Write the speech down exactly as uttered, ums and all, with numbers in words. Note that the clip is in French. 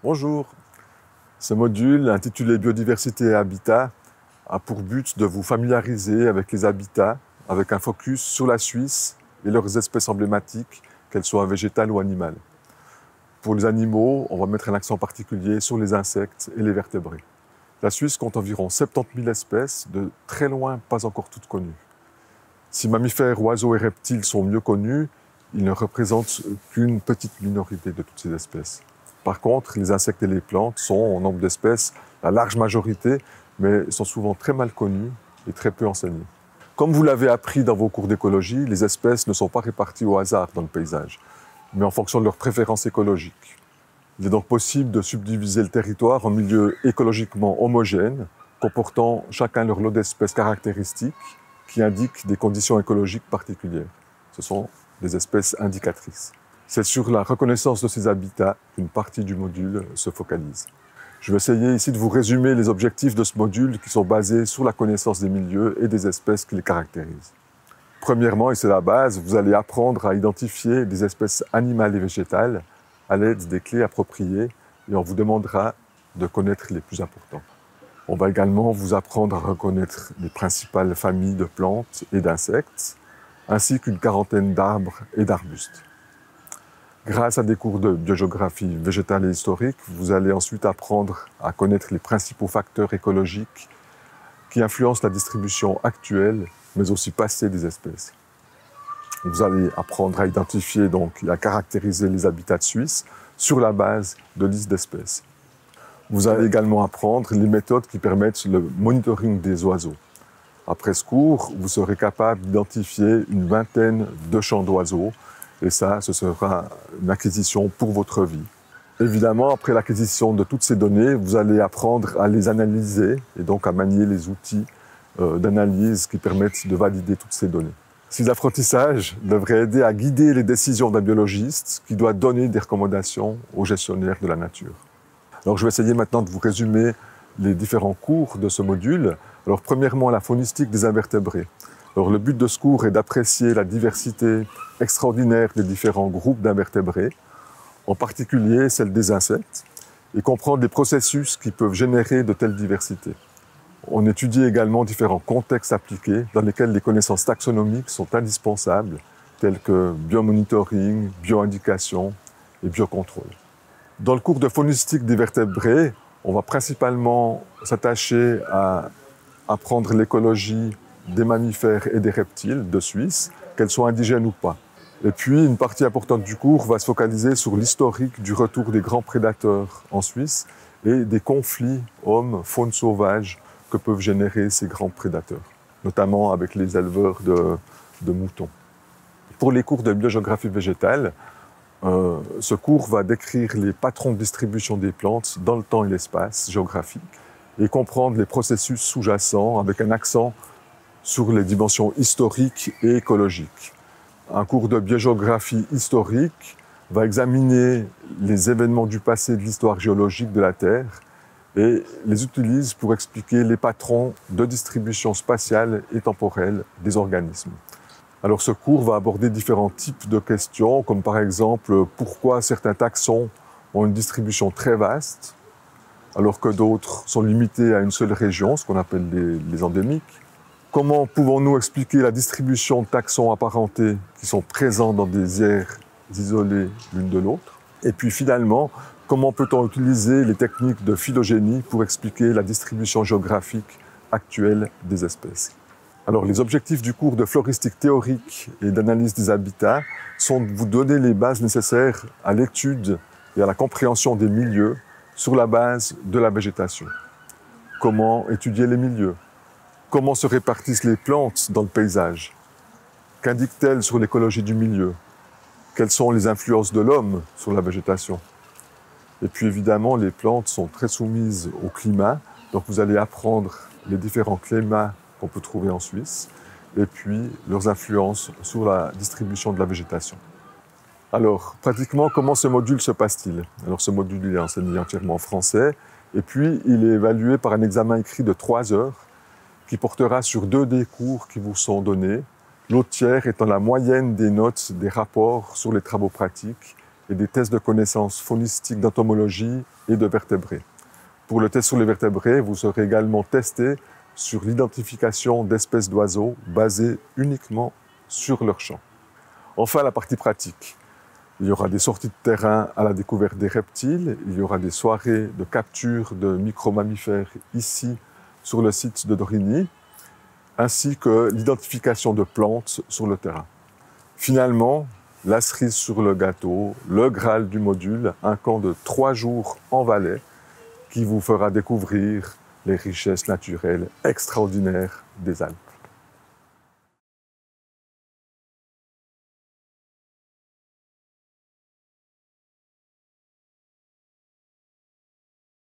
Bonjour, ce module intitulé Biodiversité et Habitat a pour but de vous familiariser avec les habitats, avec un focus sur la Suisse et leurs espèces emblématiques, qu'elles soient végétales ou animales. Pour les animaux, on va mettre un accent particulier sur les insectes et les vertébrés. La Suisse compte environ soixante-dix mille espèces, de très loin pas encore toutes connues. Si mammifères, oiseaux et reptiles sont mieux connus, ils ne représentent qu'une petite minorité de toutes ces espèces. Par contre, les insectes et les plantes sont, en nombre d'espèces, la large majorité, mais sont souvent très mal connus et très peu enseignés. Comme vous l'avez appris dans vos cours d'écologie, les espèces ne sont pas réparties au hasard dans le paysage, mais en fonction de leurs préférences écologiques. Il est donc possible de subdiviser le territoire en milieux écologiquement homogènes, comportant chacun leur lot d'espèces caractéristiques qui indiquent des conditions écologiques particulières. Ce sont des espèces indicatrices. C'est sur la reconnaissance de ces habitats qu'une partie du module se focalise. Je vais essayer ici de vous résumer les objectifs de ce module qui sont basés sur la connaissance des milieux et des espèces qui les caractérisent. Premièrement, et c'est la base, vous allez apprendre à identifier des espèces animales et végétales à l'aide des clés appropriées et on vous demandera de connaître les plus importants. On va également vous apprendre à reconnaître les principales familles de plantes et d'insectes, ainsi qu'une quarantaine d'arbres et d'arbustes. Grâce à des cours de biogéographie végétale et historique, vous allez ensuite apprendre à connaître les principaux facteurs écologiques qui influencent la distribution actuelle, mais aussi passée des espèces. Vous allez apprendre à identifier donc et à caractériser les habitats suisses sur la base de listes d'espèces. Vous allez également apprendre les méthodes qui permettent le monitoring des oiseaux. Après ce cours, vous serez capable d'identifier une vingtaine de chants d'oiseaux et ça, ce sera une acquisition pour votre vie. Évidemment, après l'acquisition de toutes ces données, vous allez apprendre à les analyser et donc à manier les outils euh, d'analyse qui permettent de valider toutes ces données. Ces apprentissages devraient aider à guider les décisions d'un biologiste qui doit donner des recommandations aux gestionnaires de la nature. Alors, je vais essayer maintenant de vous résumer les différents cours de ce module. Alors, premièrement, la faunistique des invertébrés. Alors, le but de ce cours est d'apprécier la diversité extraordinaire des différents groupes d'invertébrés, en particulier celle des insectes, et comprendre les processus qui peuvent générer de telles diversités. On étudie également différents contextes appliqués dans lesquels les connaissances taxonomiques sont indispensables, telles que biomonitoring, bioindication et biocontrôle. Dans le cours de faunistique des vertébrés, on va principalement s'attacher à apprendre l'écologie des mammifères et des reptiles de Suisse, qu'elles soient indigènes ou pas. Et puis, une partie importante du cours va se focaliser sur l'historique du retour des grands prédateurs en Suisse et des conflits hommes-faune sauvage que peuvent générer ces grands prédateurs, notamment avec les éleveurs de, de moutons. Pour les cours de biogéographie végétale, euh, ce cours va décrire les patrons de distribution des plantes dans le temps et l'espace géographique et comprendre les processus sous-jacents avec un accent sur les dimensions historiques et écologiques. Un cours de biogéographie historique va examiner les événements du passé de l'histoire géologique de la Terre et les utilise pour expliquer les patrons de distribution spatiale et temporelle des organismes. Alors ce cours va aborder différents types de questions, comme par exemple pourquoi certains taxons ont une distribution très vaste, alors que d'autres sont limités à une seule région, ce qu'on appelle les, les endémiques. Comment pouvons-nous expliquer la distribution de taxons apparentés qui sont présents dans des aires isolées l'une de l'autre? Et puis finalement, comment peut-on utiliser les techniques de phylogénie pour expliquer la distribution géographique actuelle des espèces? Alors les objectifs du cours de floristique théorique et d'analyse des habitats sont de vous donner les bases nécessaires à l'étude et à la compréhension des milieux sur la base de la végétation. Comment étudier les milieux? Comment se répartissent les plantes dans le paysage? Qu'indiquent-elles sur l'écologie du milieu? Quelles sont les influences de l'homme sur la végétation? Et puis évidemment, les plantes sont très soumises au climat, donc vous allez apprendre les différents climats qu'on peut trouver en Suisse, et puis leurs influences sur la distribution de la végétation. Alors, pratiquement, comment ce module se passe-t-il? Alors, ce module il est enseigné entièrement en français, et puis il est évalué par un examen écrit de trois heures, qui portera sur deux des cours qui vous sont donnés, l'autre tiers étant la moyenne des notes des rapports sur les travaux pratiques et des tests de connaissances faunistiques, d'entomologie et de vertébrés. Pour le test sur les vertébrés, vous serez également testé sur l'identification d'espèces d'oiseaux basées uniquement sur leur chant. Enfin, la partie pratique. Il y aura des sorties de terrain à la découverte des reptiles, il y aura des soirées de capture de micro-mammifères ici sur le site de Dorigny, ainsi que l'identification de plantes sur le terrain. Finalement, la cerise sur le gâteau, le Graal du module, un camp de trois jours en Valais qui vous fera découvrir les richesses naturelles extraordinaires des Alpes.